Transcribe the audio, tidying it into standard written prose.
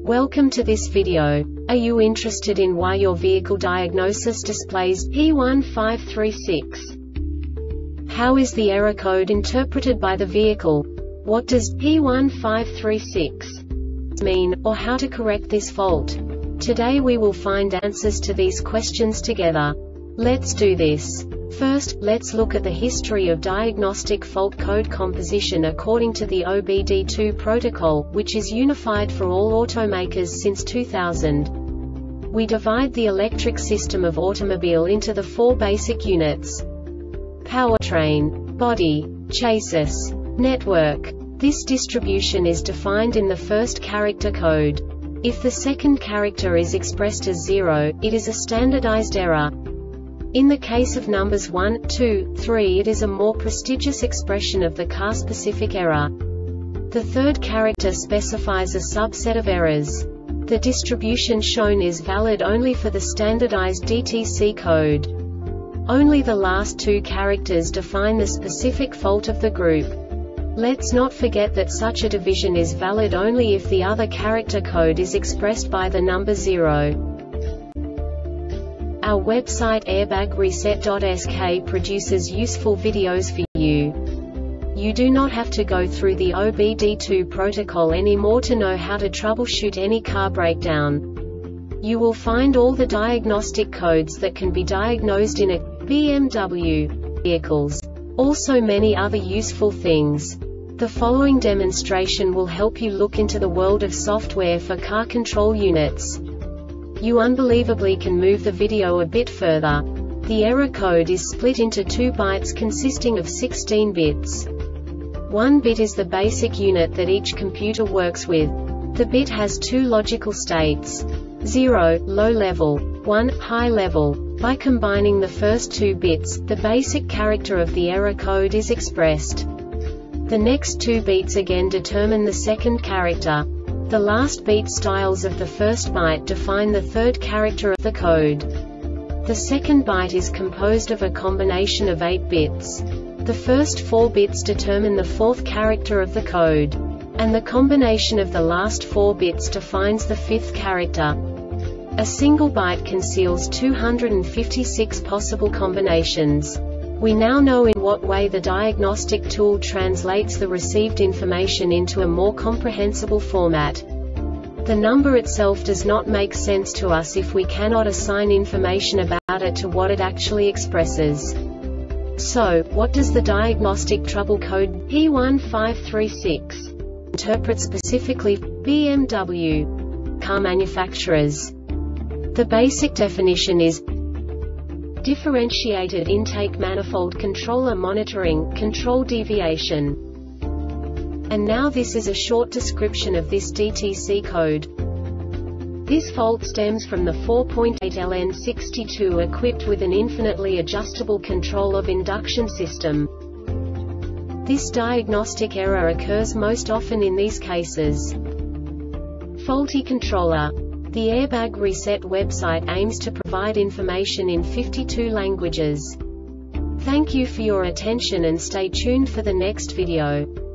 Welcome to this video. Are you interested in why your vehicle diagnosis displays P1536? How is the error code interpreted by the vehicle? What does P1536 mean, or how to correct this fault? Today we will find answers to these questions together. Let's do this. First, let's look at the history of diagnostic fault code composition according to the OBD2 protocol, which is unified for all automakers since 2000. We divide the electric system of automobile into the four basic units: powertrain, body, chassis, network. This distribution is defined in the first character code. If the second character is expressed as 0, it is a standardized error. In the case of numbers 1, 2, 3, it is a more prestigious expression of the car-specific error. The third character specifies a subset of errors. The distribution shown is valid only for the standardized DTC code. Only the last two characters define the specific fault of the group. Let's not forget that such a division is valid only if the other character code is expressed by the number 0. Our website airbagreset.sk produces useful videos for you. You do not have to go through the OBD2 protocol anymore to know how to troubleshoot any car breakdown. You will find all the diagnostic codes that can be diagnosed in a BMW vehicles. Also many other useful things. The following demonstration will help you look into the world of software for car control units. You unbelievably can move the video a bit further. The error code is split into 2 bytes consisting of 16 bits. 1 bit is the basic unit that each computer works with. The bit has 2 logical states: 0, low level, 1, high level. By combining the first 2 bits, the basic character of the error code is expressed. The next 2 beats again determine the second character. The last beat styles of the first byte define the third character of the code. The second byte is composed of a combination of 8 bits. The first 4 bits determine the fourth character of the code. And the combination of the last 4 bits defines the fifth character. A single byte conceals 256 possible combinations. We now know in what way the diagnostic tool translates the received information into a more comprehensible format. The number itself does not make sense to us if we cannot assign information about it to what it actually expresses. So, what does the diagnostic trouble code P1536 interpret specifically for BMW car manufacturers? The basic definition is differentiated intake manifold controller monitoring, control deviation. And now this is a short description of this DTC code. This fault stems from the 4.8 LN62 equipped with an infinitely adjustable control of induction system. This diagnostic error occurs most often in these cases: faulty controller. The Airbag Reset website aims to provide information in 52 languages. Thank you for your attention and stay tuned for the next video.